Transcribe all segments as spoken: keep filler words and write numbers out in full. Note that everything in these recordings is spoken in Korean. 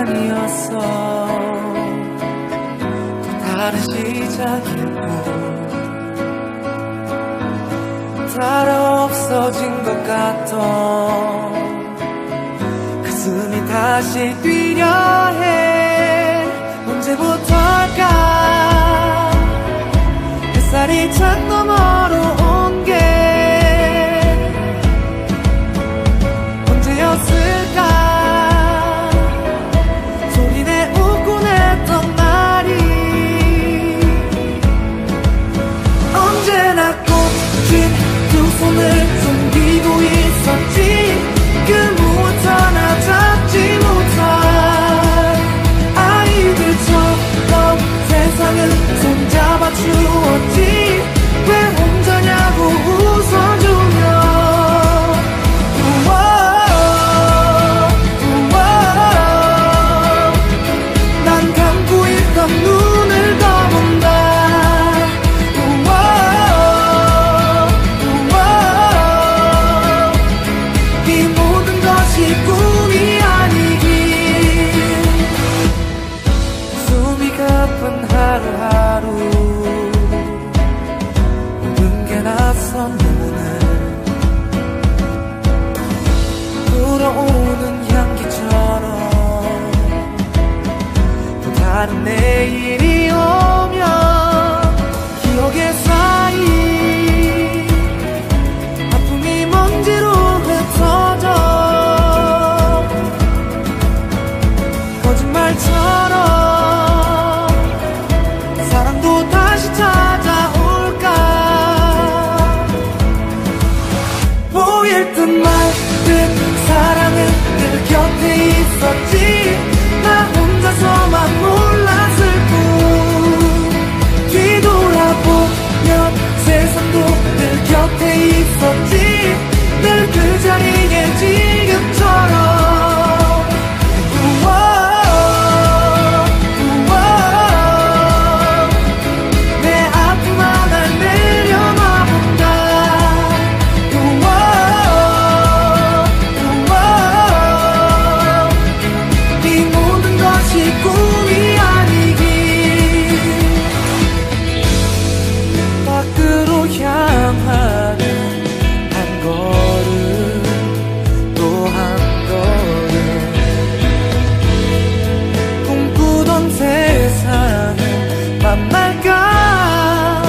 아니었어. 또 다른 시작이고 따라 없어진 것 같던 가슴이 다시 뛰려 해. 언제부터일까 햇살이 창 너머로 온 게 언제였을까. 소리내 웃곤 했던 날이 언제나 꽃핀 두 손을 숨기고 있었지. 그 무엇 하나 잡지 못할 아이들처럼 세상을 손잡아 주었지. 왜 혼자냐고 웃어주며 난 감고 있던 눈을 떠본다. 이 모든 것이 꿈이 아니길. 숨이 가쁜 하루하루 모든 게 낯선 오늘 불어오는 향기처럼 또 다른 내일이 오면 기억에 쌓인 아픔이 먼지로 흩어져 거짓말처럼 사랑도 다시 찾아올까. 보일 듯 말 듯 사랑은 늘 곁에 있었지. 나 혼자서만 몰랐을 뿐. 뒤돌아보면 세상도 늘 곁에 있었지. 늘 그 자리에 지금처럼. 꿈이 아니길. 밖으로 향하는 한 걸음 또 한 걸음 꿈꾸던 세상을 만날까.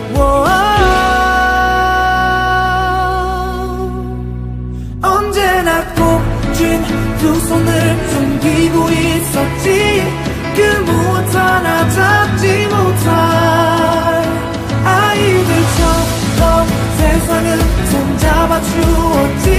언제나 꼽힌 두 손을 숨기고 있었지. 그 무엇 하나 잡지 못할 아이들처럼 세상을 손잡아 주었지.